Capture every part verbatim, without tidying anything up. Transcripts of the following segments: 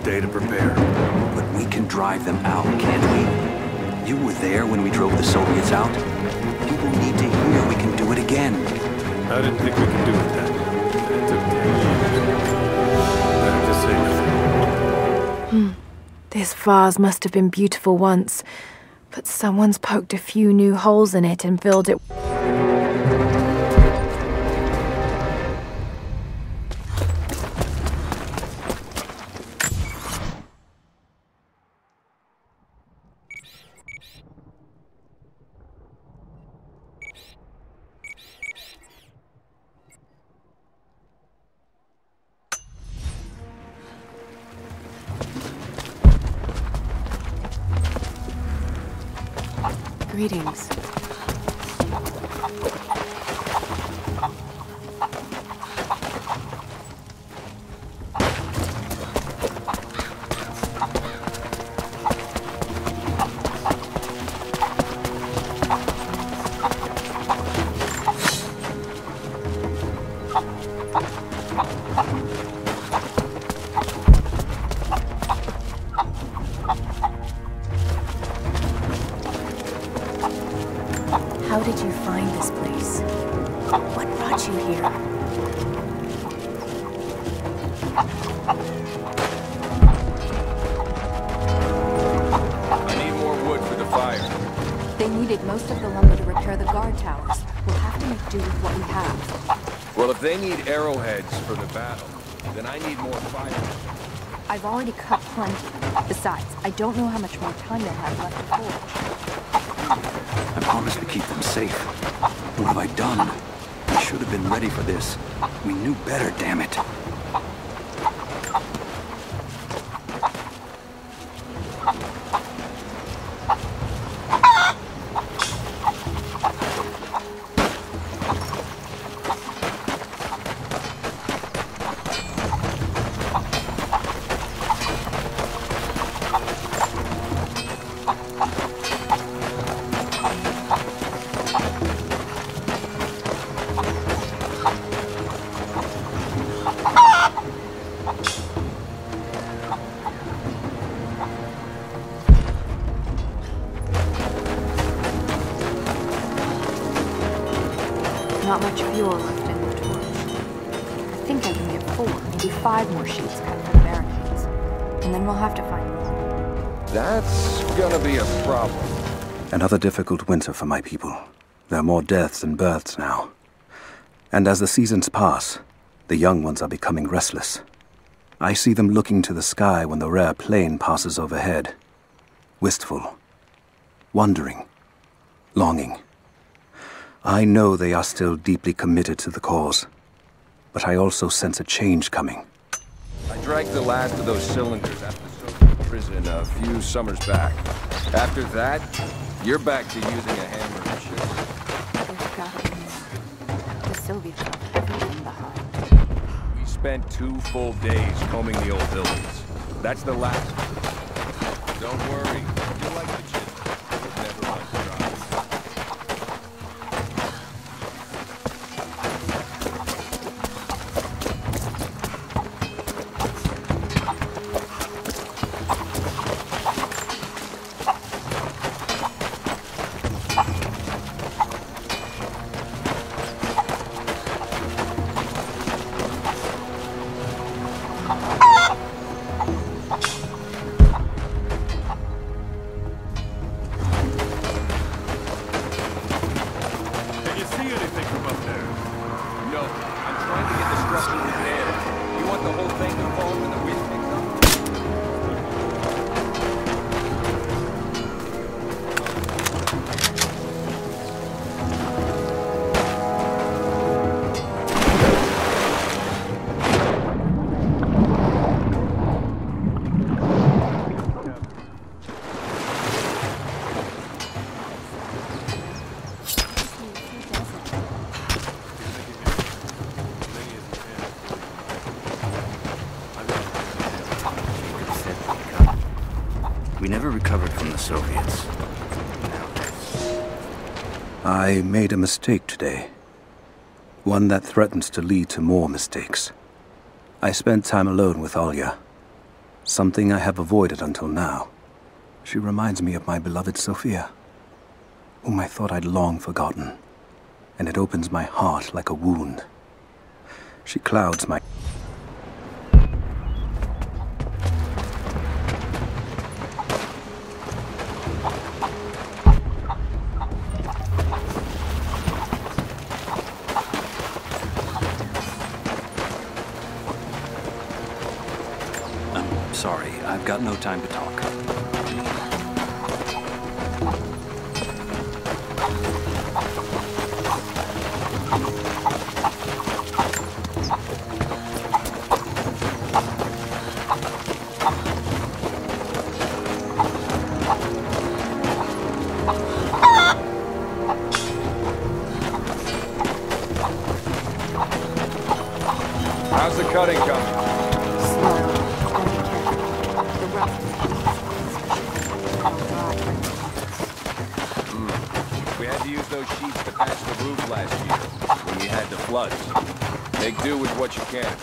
day to prepare. But we can drive them out, can't we? You were there when we drove the Soviets out. People need to hear we can do it again. I didn't think we could do it then. It took ten years. Better to say nothing. Hmm. This vase must have been beautiful once, but someone's poked a few new holes in it and filled it. Greetings. How did you find this place? What brought you here? I need more wood for the fire. They needed most of the lumber to repair the guard towers. We'll have to make do with what we have. Well, if they need arrowheads for the battle, then I need more fire. I've already cut plenty. Besides, I don't know how much more time they'll have left to forge. I promised to keep them safe. What have I done? We should have been ready for this. We knew better, damn it. Not much fuel left in the torch. I think I can get four, maybe five more sheets cut from Americans. And then we'll have to find more. That's gonna be a problem. Another difficult winter for my people. There are more deaths than births now. And as the seasons pass, the young ones are becoming restless. I see them looking to the sky when the rare plane passes overhead. Wistful. Wondering. Longing. I know they are still deeply committed to the cause, but I also sense a change coming. I drank the last of those cylinders out of the Soviet prison a few summers back. After that, you're back to using a hammer and shit. There's gotta be more. The Soviets left everything behind. We spent two full days combing the old buildings. That's the last. Don't worry, you'll like the chisel. You'll never want to try. We never recovered from the Soviets. I made a mistake today. One that threatens to lead to more mistakes. I spent time alone with Olya. Something I have avoided until now. She reminds me of my beloved Sophia, whom I thought I'd long forgotten, and it opens my heart like a wound. She clouds my... I'm sorry, I've got no time to talk. How's the cutting coming? Slow. Gotta be careful. The rough Mm. We had to use those sheets to patch the roof last year when we had the floods. Make do with what you can.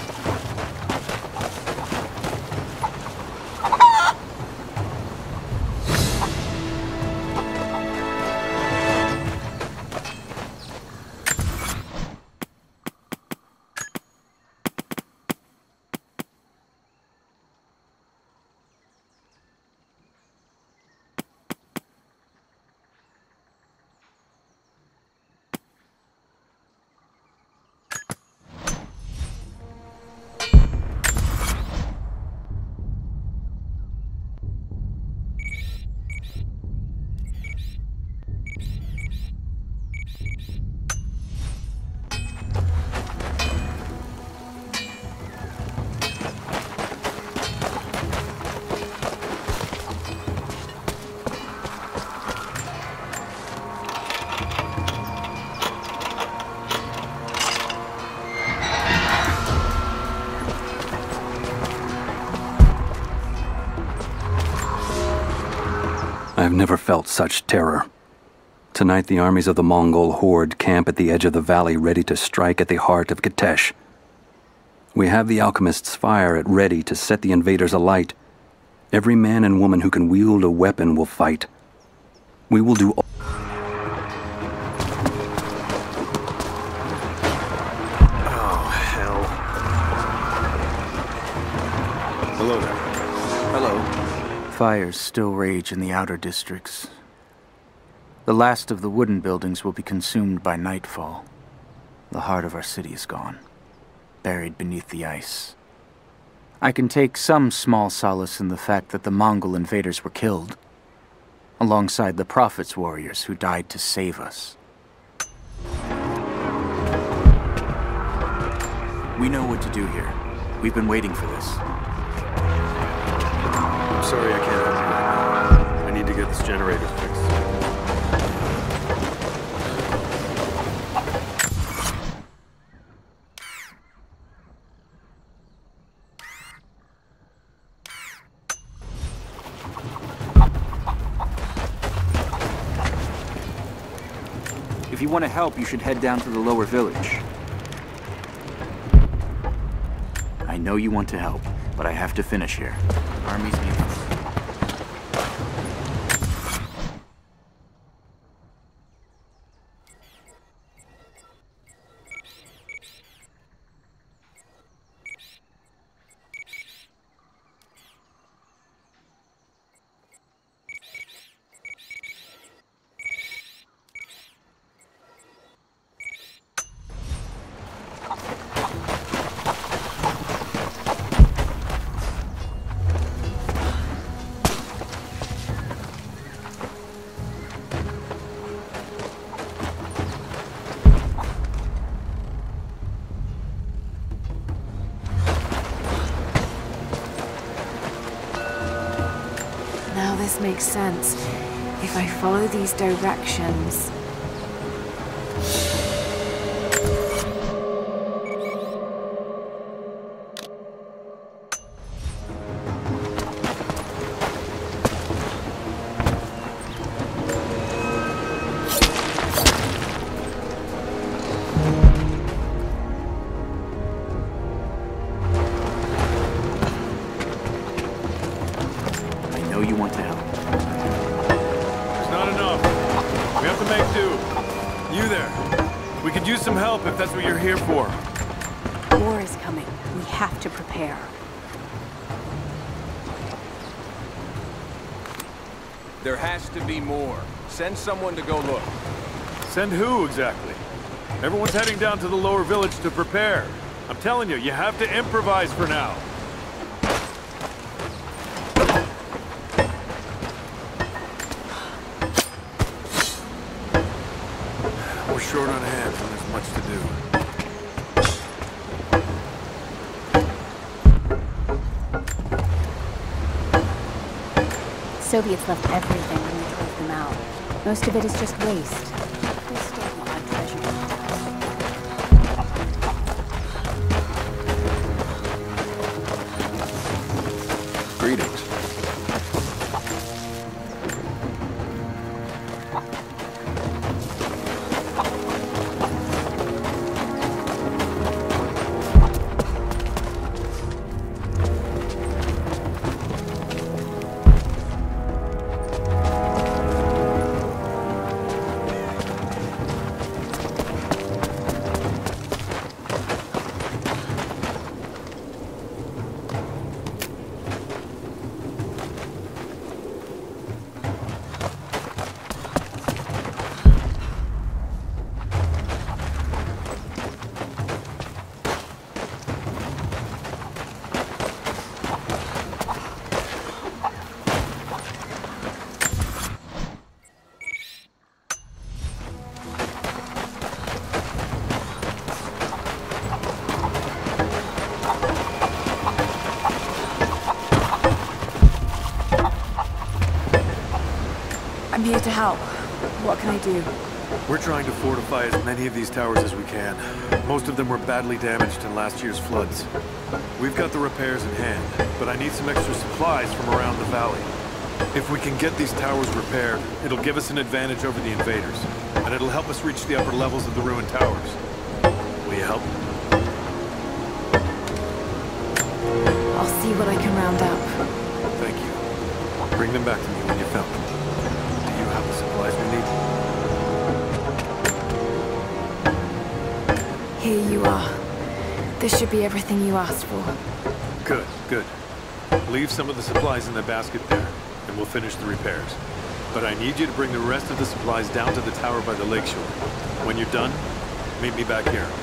I've never felt such terror. Tonight the armies of the Mongol horde camp at the edge of the valley ready to strike at the heart of Kitezh. We have the alchemist's fire at ready to set the invaders alight. Every man and woman who can wield a weapon will fight. We will do all... Oh, hell. Hello there. Hello. Fires still rage in the outer districts. The last of the wooden buildings will be consumed by nightfall. The heart of our city is gone, buried beneath the ice. I can take some small solace in the fact that the Mongol invaders were killed, alongside the Prophet's warriors who died to save us. We know what to do here. We've been waiting for this. I'm sorry I can't help you right now. I need to get this generator fixed. If you want to help, you should head down to the lower village. I know you want to help, but I have to finish here. Armies need... Now this makes sense. If I follow these directions... to make do. You there. We could use some help if that's what you're here for. War is coming. We have to prepare. There has to be more. Send someone to go look. Send who, exactly? Everyone's heading down to the lower village to prepare. I'm telling you, you have to improvise for now. We're short on hands and there's much to do. Soviets left everything when they drove them out. Most of it is just waste. They stole a lot of treasure. Greetings. I'm here to help. What can I do? We're trying to fortify as many of these towers as we can. Most of them were badly damaged in last year's floods. We've got the repairs in hand, but I need some extra supplies from around the valley. If we can get these towers repaired, it'll give us an advantage over the invaders, and it'll help us reach the upper levels of the ruined towers. Will you help? I'll see what I can round up. Thank you. Bring them back to me when you found them. Do you have the supplies we need? Here you are. This should be everything you asked for. Good, good. Leave some of the supplies in the basket there, and we'll finish the repairs. But I need you to bring the rest of the supplies down to the tower by the lakeshore. When you're done, meet me back here.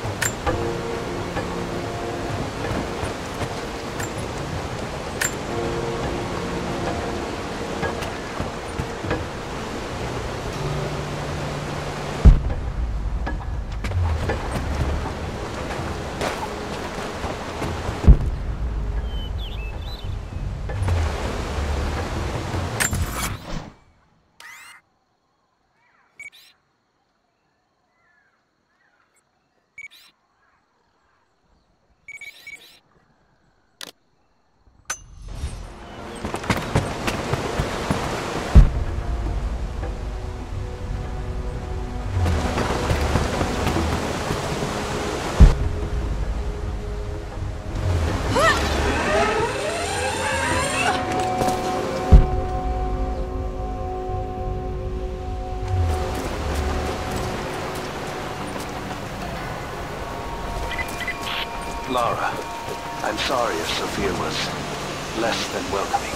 Lara, I'm sorry if Sophia was less than welcoming.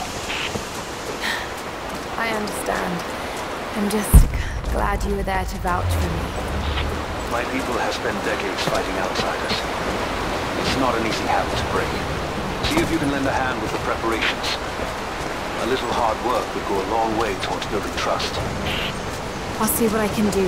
I understand. I'm just glad you were there to vouch for me. My people have spent decades fighting outsiders. It's not an easy habit to break. See if you can lend a hand with the preparations. A little hard work would go a long way towards building trust. I'll see what I can do.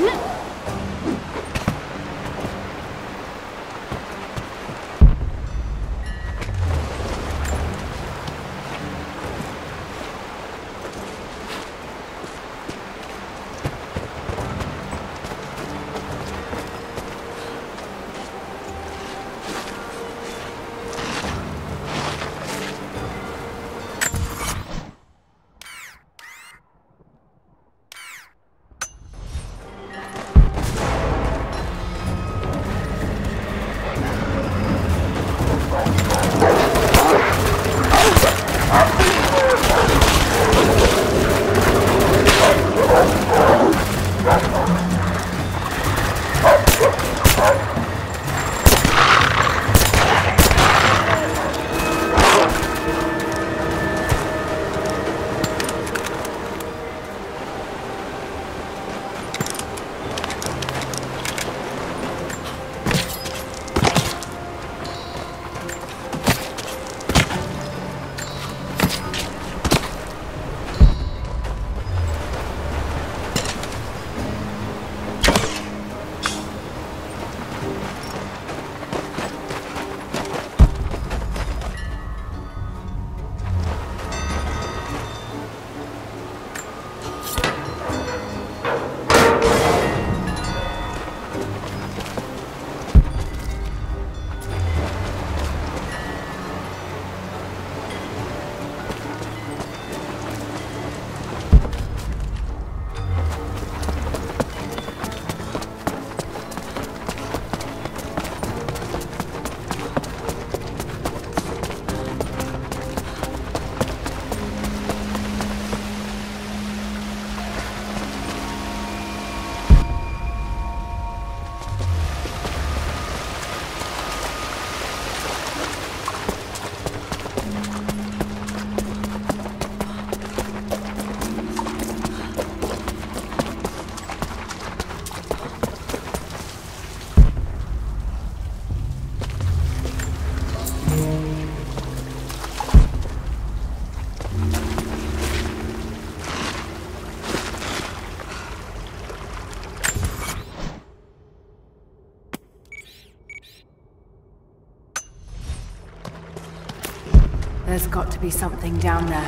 There's got to be something down there.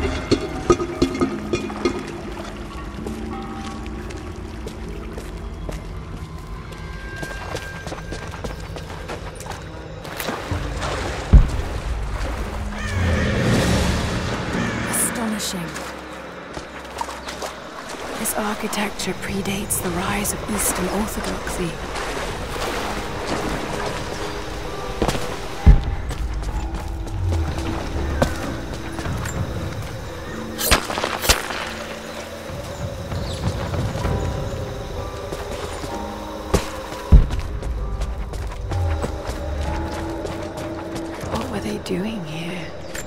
Astonishing. This architecture predates the rise of Eastern Orthodoxy. Doing here?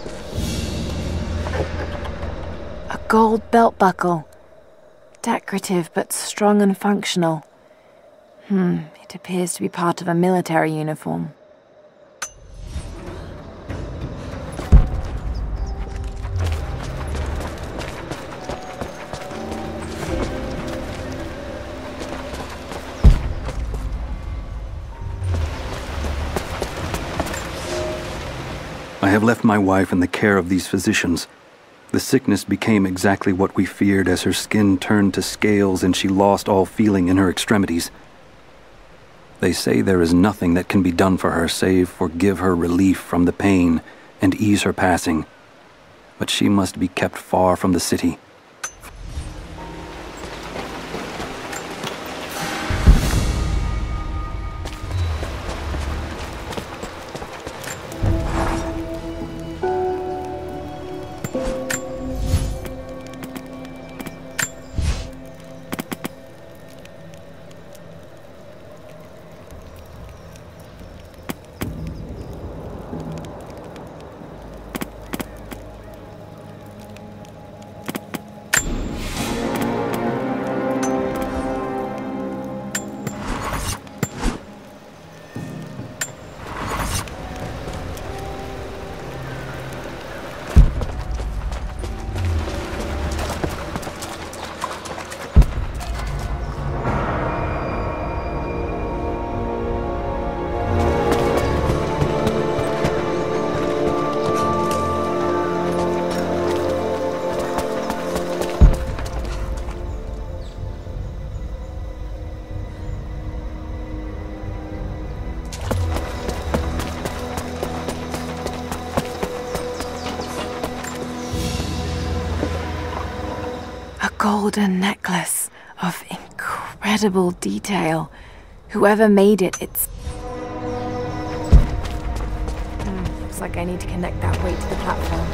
A gold belt buckle. Decorative but strong and functional. Hmm, it appears to be part of a military uniform. I have left my wife in the care of these physicians. The sickness became exactly what we feared as her skin turned to scales and she lost all feeling in her extremities. They say there is nothing that can be done for her save for give her relief from the pain and ease her passing. But she must be kept far from the city. golden necklace of incredible detail. Whoever made it, it's... Hmm, looks like I need to connect that weight to the platform.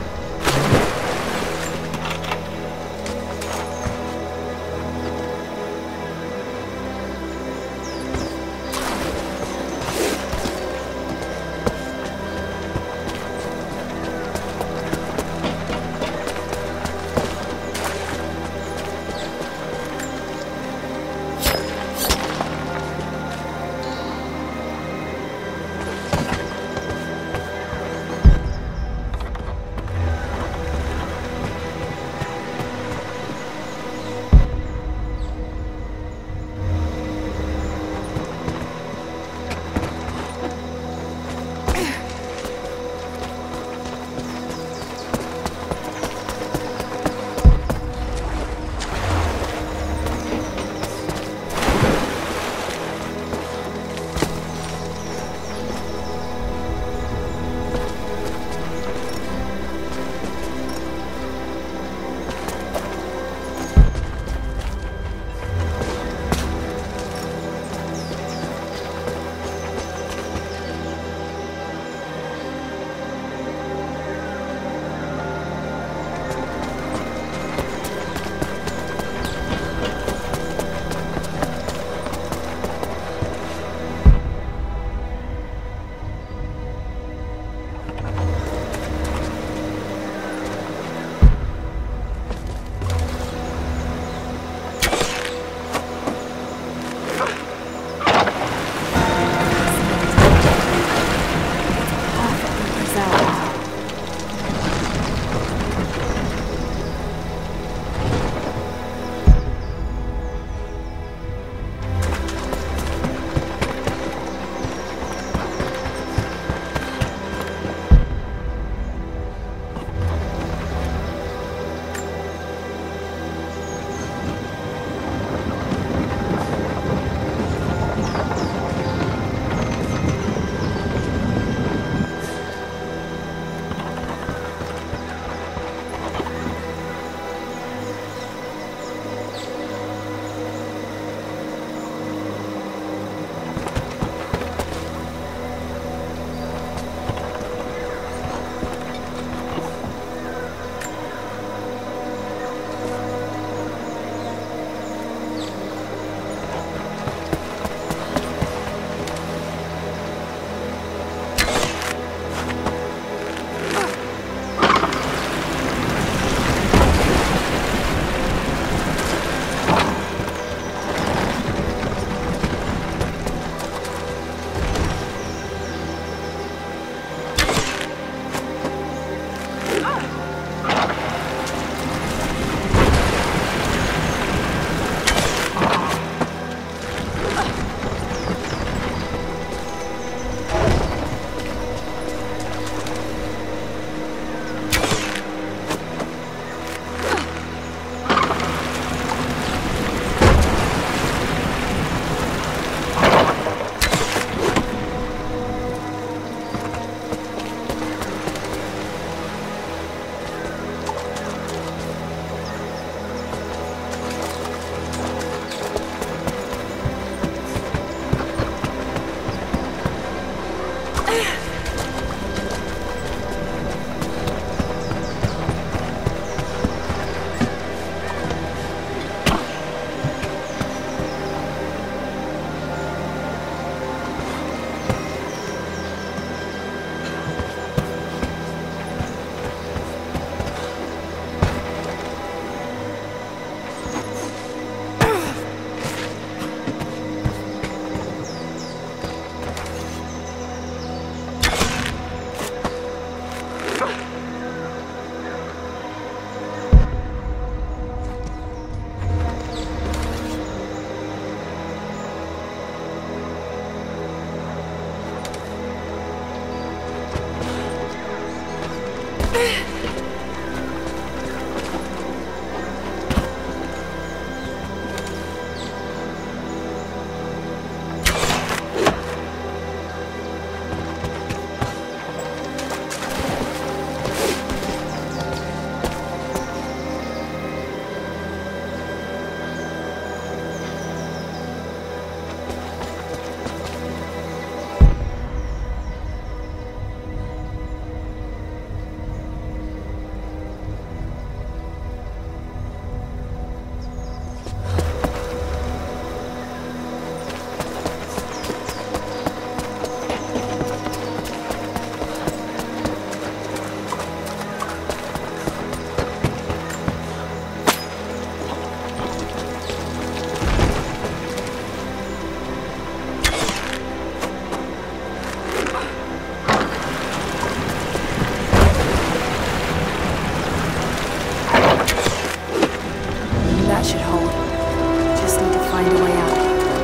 find a way out.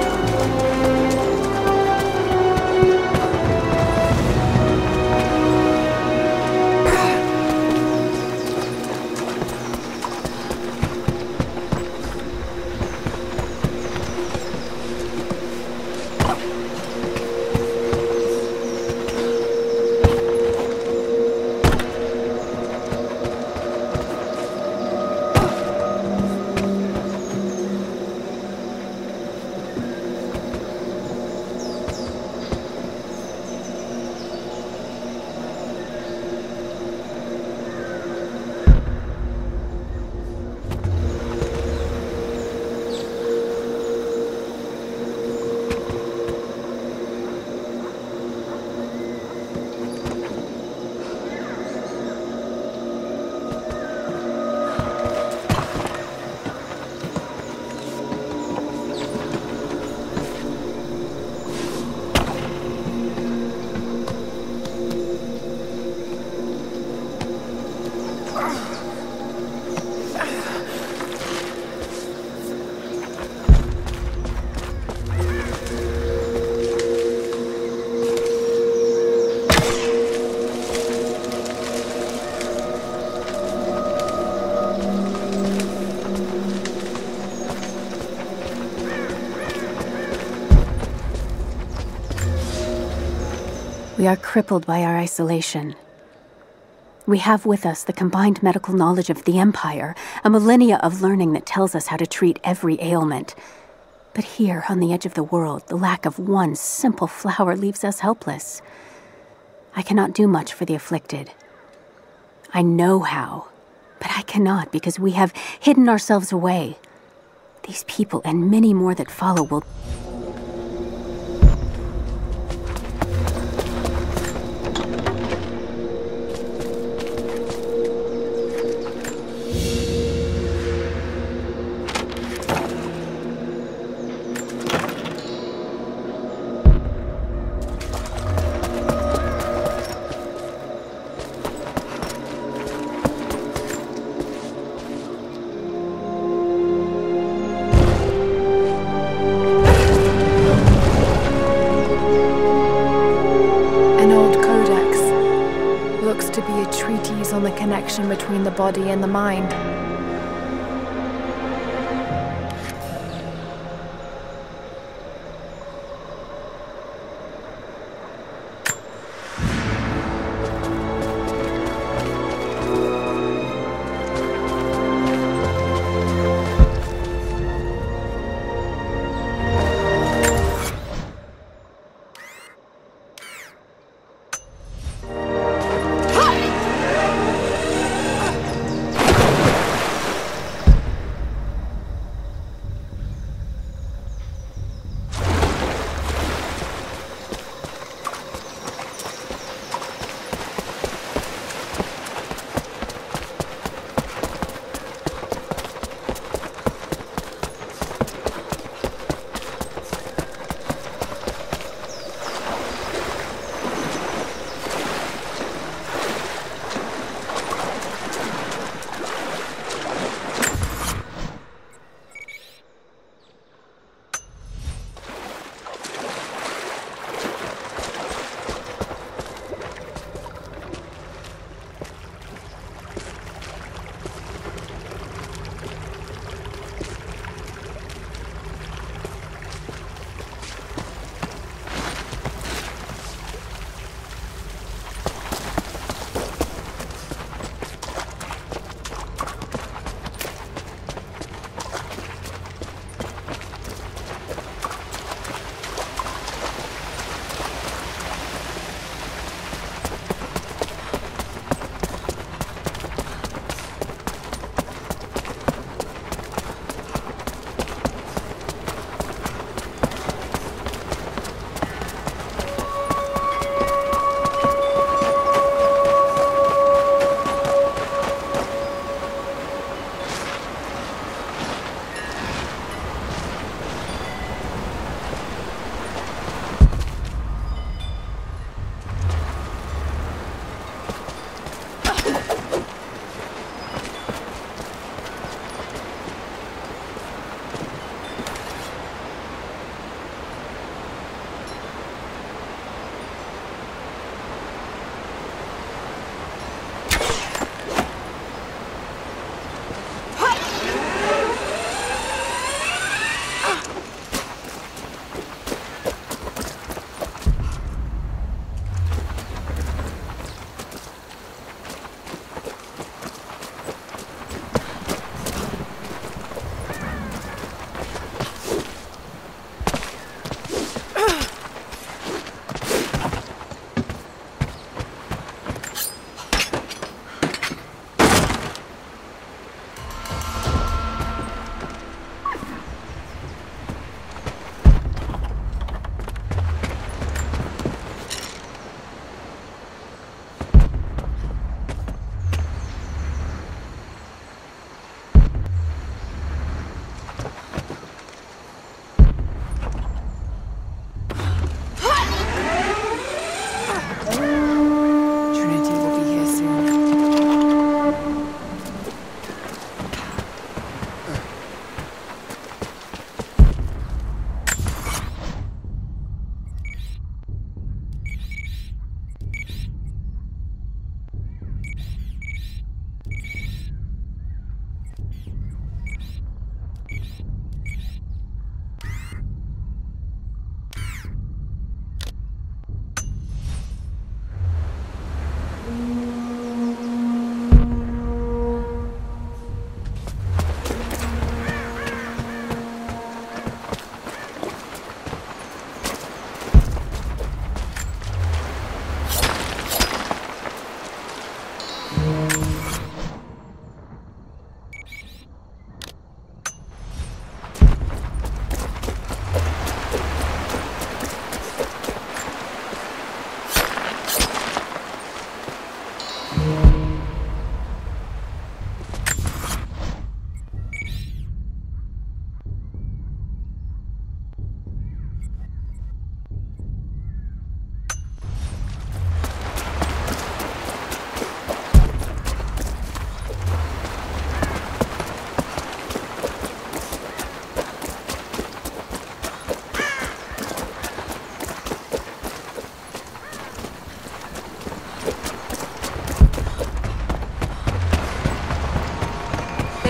We are crippled by our isolation. We have with us the combined medical knowledge of the Empire, a millennia of learning that tells us how to treat every ailment. But here, on the edge of the world, the lack of one simple flower leaves us helpless. I cannot do much for the afflicted. I know how, but I cannot because we have hidden ourselves away. These people and many more that follow will... on the connection between the body and the mind.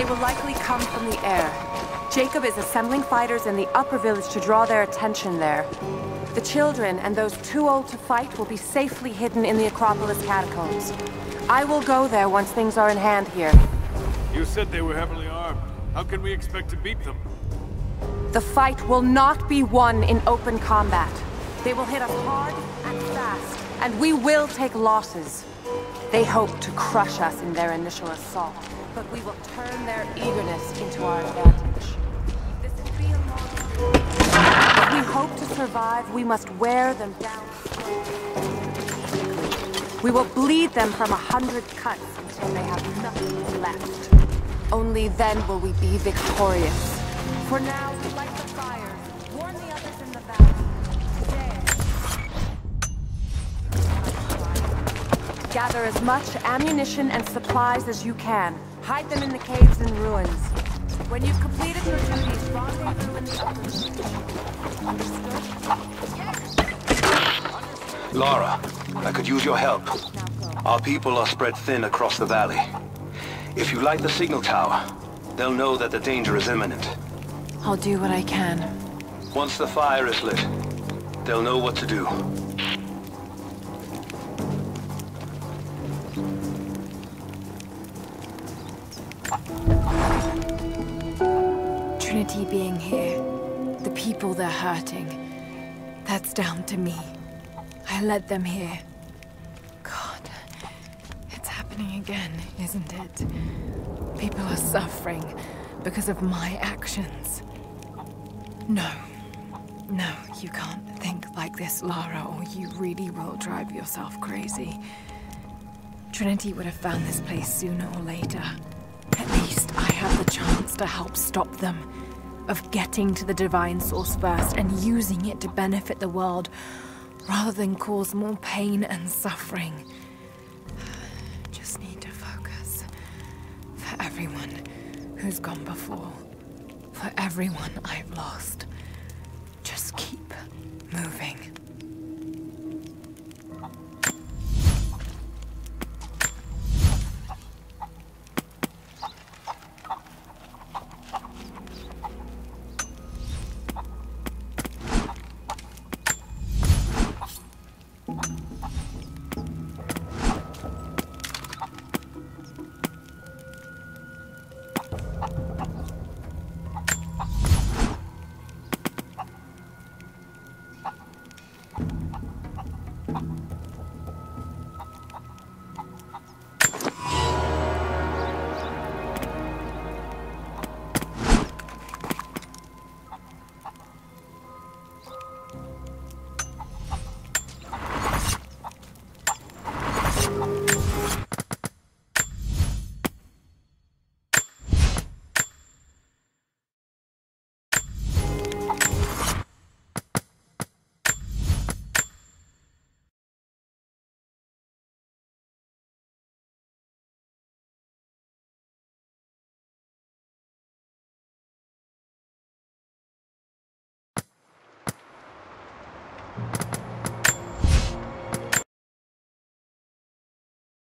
will likely come from the air. Jacob is assembling fighters in the upper village to draw their attention there. The children and those too old to fight will be safely hidden in the Acropolis catacombs. I will go there once things are in hand here. You said they were heavily armed. How can we expect to beat them? The fight will not be won in open combat. They will hit us hard and fast, and we will take losses. They hope to crush us in their initial assault, but we will turn their eagerness into our advantage. This will be a long... If we hope to survive, we must wear them down slowly. We will bleed them from a hundred cuts until they have nothing left. Only then will we be victorious. For now, light the fires. Warn the others in the valley. There. Gather as much ammunition and supplies as you can. Hide them in the caves and ruins. When you've completed your duties, rendezvous in the upper village. Lara, I could use your help. Our people are spread thin across the valley. If you light the signal tower, they'll know that the danger is imminent. I'll do what I can. Once the fire is lit, they'll know what to do. Trinity being here, the people they're hurting, that's down to me. I led them here. God, it's happening again, isn't it? People are suffering because of my actions. No. No, you can't think like this, Lara, or you really will drive yourself crazy. Trinity would have found this place sooner or later. At least I have the chance to help stop them. Of getting to the Divine Source first and using it to benefit the world, rather than cause more pain and suffering. Just need to focus. For everyone who's gone before. For everyone I've lost.